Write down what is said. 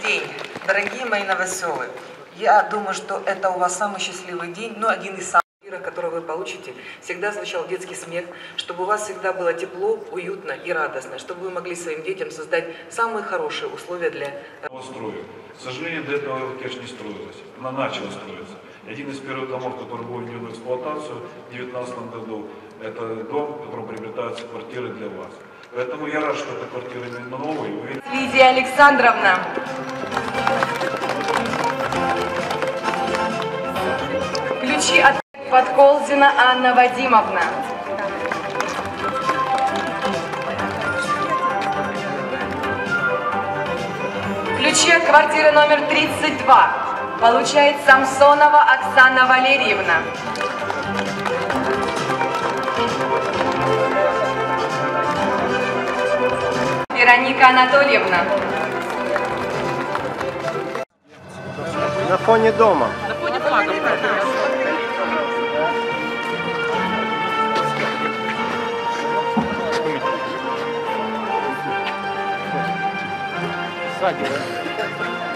день, дорогие мои новоселы. Я думаю, что это у вас самый счастливый день, но один из самых, который вы получите. Всегда звучал детский смех, чтобы у вас всегда было тепло, уютно и радостно, чтобы вы могли своим детям создать самые хорошие условия для... К сожалению, до этого, конечно, не строилось. Она начала строиться. И один из первых домов, который был введен в эксплуатацию в 2019 году, это дом, в котором приобретаются квартиры для вас. Поэтому я рад, что эта квартира именно новая. Лидия Александровна. Ключи от Подколзина Анна Вадимовна. Ключи от квартиры номер 32 получает Самсонова Оксана Валерьевна. Вероника Анатольевна. На фоне дома. На фоне флага. Сзади, да?